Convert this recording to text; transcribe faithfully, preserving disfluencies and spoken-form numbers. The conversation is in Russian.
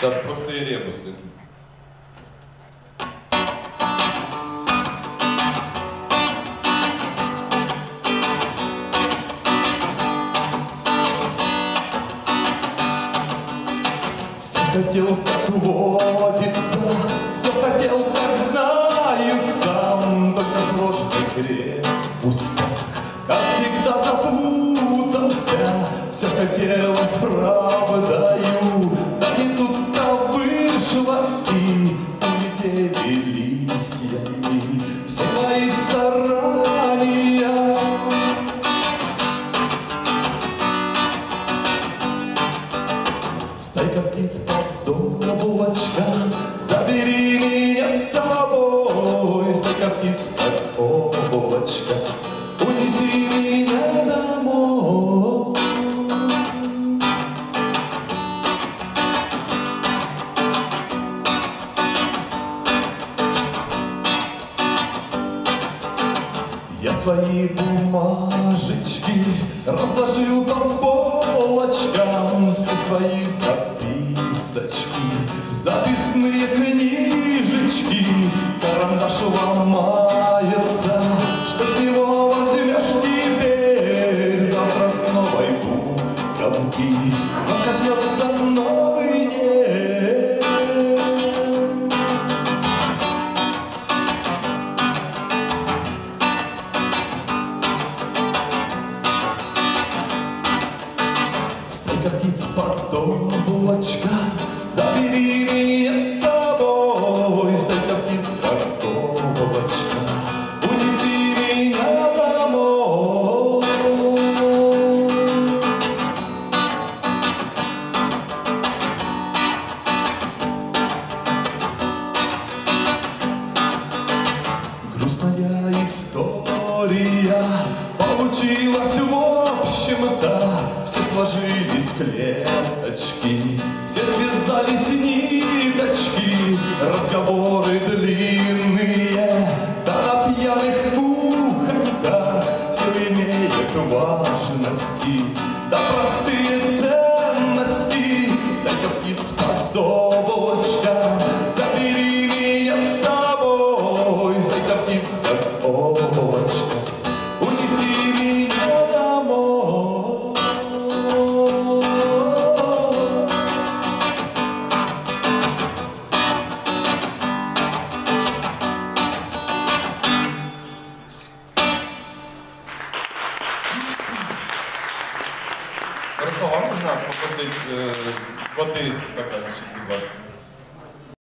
Сейчас простые ребусы. Все хотел, как водится, все хотел, как знаю сам, только в сложных ребусах, как всегда, запутался. Все хотелось правдою, да не тут-то вышло, и улетели листья, и все мои старания. Стайка птиц под облачком, забери меня с собой. Стайка птиц под облачком, унеси меня домой. Я свои бумажечки разложил по полочкам, все свои записочки, записные книжечки. Карандаш ломается, что с него возьмешь теперь? Завтра с новой буковки начнется новый день. Стайка птиц под облачком, забери меня с собой. Стайка птиц под облачком, унеси меня домой. Грустная история получилась в общем-то. Все сложились клеточки, все связались ниточки. Разговоры длинные, да на пьяных кухоньках все имеет важности, да простые ценности. Стайка птиц под облачком, забери меня с собой. Стайка птиц под облачком, унеси меня домой. Хорошо, вам нужно попросить э, воды стаканчик, будь ласка.